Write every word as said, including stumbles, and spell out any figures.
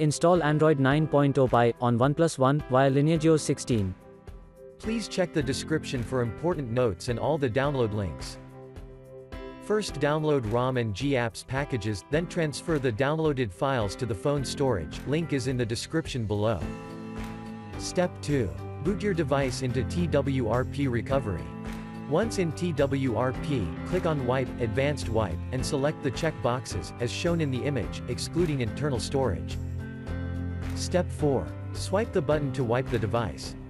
Install Android nine point oh Pie on OnePlus One via Lineage O S sixteen. Please check the description for important notes and all the download links. First download ROM and G apps packages, then transfer the downloaded files to the phone storage, link is in the description below. Step two. Boot your device into T W R P recovery. Once in T W R P, click on Wipe, Advanced Wipe, and select the check boxes, as shown in the image, excluding internal storage. Step four. Swipe the button to wipe the device.